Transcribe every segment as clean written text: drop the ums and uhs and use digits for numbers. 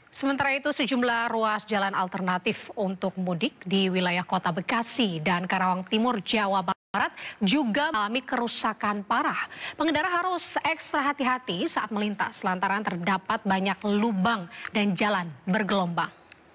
Sementara itu sejumlah ruas jalan alternatif untuk mudik di wilayah Kota Bekasi dan Karawang Timur, Jawa Barat juga mengalami kerusakan parah. Pengendara harus ekstra hati-hati saat melintas lantaran terdapat banyak lubang dan jalan bergelombang.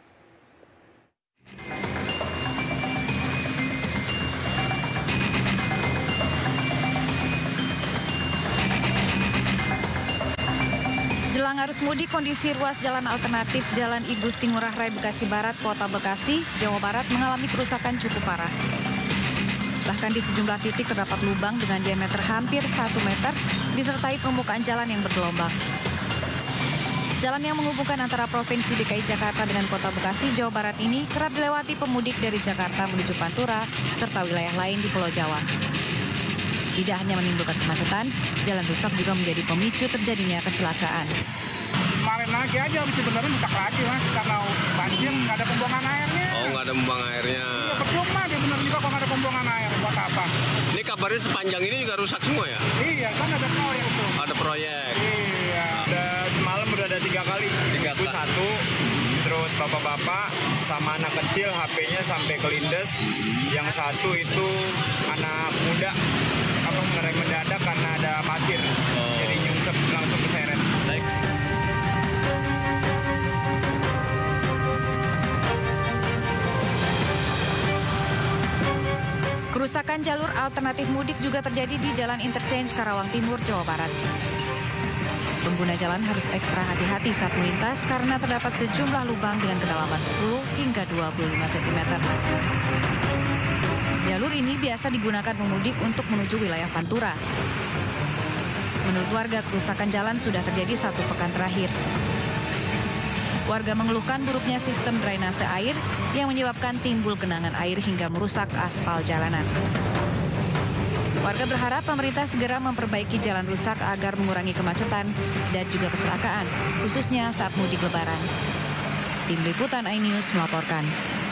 Jelang arus mudik, kondisi ruas jalan alternatif Jalan I Gusti Ngurah Rai Bekasi Barat, Kota Bekasi, Jawa Barat mengalami kerusakan cukup parah. Bahkan di sejumlah titik terdapat lubang dengan diameter hampir 1 meter disertai permukaan jalan yang bergelombang. Jalan yang menghubungkan antara Provinsi DKI Jakarta dengan Kota Bekasi, Jawa Barat ini kerap dilewati pemudik dari Jakarta menuju Pantura serta wilayah lain di Pulau Jawa. Tidak hanya menimbulkan kemacetan, jalan rusak juga menjadi pemicu terjadinya kecelakaan. Kemarin lagi aja, sebenarnya rusak lagi mas, karena banjir, nggak ada pembuangan airnya. Oh, nggak ada pembuangan airnya. Ya, percuma dia benar juga kalau nggak ada pembuangan air, buat apa? Ini kabarnya sepanjang ini juga rusak semua ya? Iya, kan ada proyek tuh. Ada proyek. Iya. Semalam udah ada 3 kali. Ibu 1, terus bapak-bapak sama anak kecil HP-nya sampai kelindes. Yang 1 itu anak muda. Ngerem mendadak karena ada pasir, jadi nyungsep langsung keseret. Kerusakan jalur alternatif mudik juga terjadi di Jalan Interchange Karawang Timur, Jawa Barat. Pengguna jalan harus ekstra hati-hati saat melintas karena terdapat sejumlah lubang dengan kedalaman 10 hingga 25 cm. Jalur ini biasa digunakan pemudik untuk menuju wilayah Pantura. Menurut warga, kerusakan jalan sudah terjadi 1 pekan terakhir. Warga mengeluhkan buruknya sistem drainase air yang menyebabkan timbul genangan air hingga merusak aspal jalanan. Warga berharap pemerintah segera memperbaiki jalan rusak agar mengurangi kemacetan dan juga kecelakaan, khususnya saat mudik Lebaran. Tim Liputan iNews melaporkan.